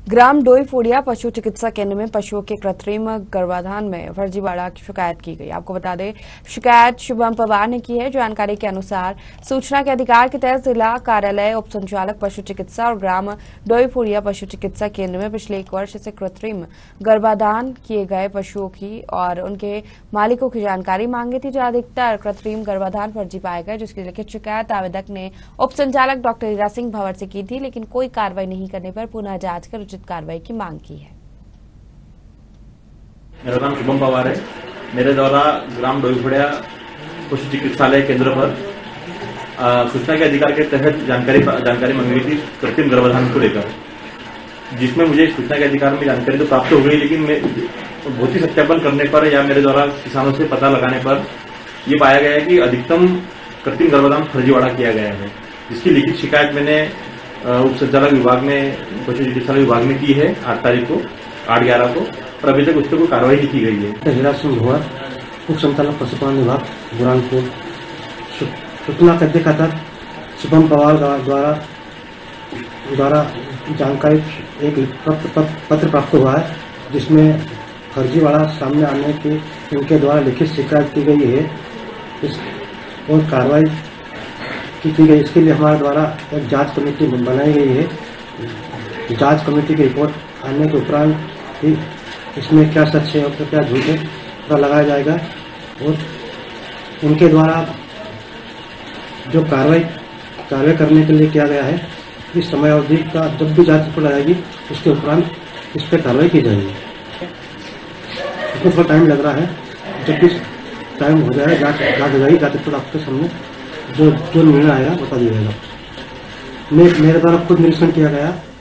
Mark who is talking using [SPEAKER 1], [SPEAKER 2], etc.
[SPEAKER 1] ग्राम डोईफोड़िया पशु चिकित्सा केंद्र में पशुओं के कृत्रिम गर्भाधान में फर्जीवाड़ा की शिकायत की गई। आपको बता दें, शिकायत शुभम पवार ने की है। जानकारी के अनुसार सूचना के अधिकार के तहत जिला कार्यालय उप संचालक पशु चिकित्सा और ग्राम डोईफोड़िया पशु चिकित्सा केंद्र में पिछले 1 वर्ष से कृत्रिम गर्भाधान किए गए पशुओं की और उनके मालिकों की जानकारी मांगी थी, जहां अधिकतर कृत्रिम गर्भाधान फर्जी पाए गए, जिसकी लिखित शिकायत आवेदक ने उप संचालक डॉक्टर हीरा सिंह भंवर से की थी, लेकिन कोई कार्रवाई नहीं करने पर पुनः जांच कर कार्रवाई की मांग की है।
[SPEAKER 2] मेरा नाम शुभम पवार है। मेरे द्वारा ग्राम डोईफोड़िया पशु चिकित्सालय केंद्र पर सूचना के अधिकार के तहत जानकारी मांगी थी कृत्रिम गर्भाधान को लेकर, जिसमें मुझे सूचना के अधिकार में जानकारी तो प्राप्त हो गई, लेकिन मैं भौतिक सत्यापन करने पर या मेरे द्वारा किसानों से पता लगाने पर यह पाया गया कि अधिकतम कृत्रिम गर्भाधान फर्जीवाड़ा किया गया है, जिसकी लिखित शिकायत मैंने उप संचालक विभाग में पशु चिकित्सालय विभाग में की है 8 तारीख को 8/11 को, और अभी तक उस पर कोई कार्रवाई नहीं की गई है।
[SPEAKER 3] हीरा सिंह भंवर, उप संचालक पशुपालन विभाग बुरहानपुर। सूचना के अधिकार शुभम पवार द्वारा जानकारी एक पत्र प्राप्त हुआ है, जिसमें फर्जीवाड़ा सामने आने की उनके द्वारा लिखित शिकायत की गई है और कार्रवाई की गई। इसके लिए हमारे द्वारा एक जांच कमेटी बनाई गई है। जांच कमेटी की रिपोर्ट आने के उपरांत ही इसमें क्या सच है और क्या झूठ है पता लगाया जाएगा, और उनके द्वारा जो कार्रवाई करने के लिए किया गया है, इस समय अवधि का जब भी जांच रिपोर्ट आएगी उसके उपरांत इस पर कार्रवाई की जाएगी। इसमें थोड़ा टाइम लग रहा है, जब भी टाइम हो जाए जांच हो जाएगी, जांच रिपोर्ट आपके सामने जो निर्णय आएगा बता दिया जाएगा। मेरे द्वारा खुद निरीक्षण किया गया।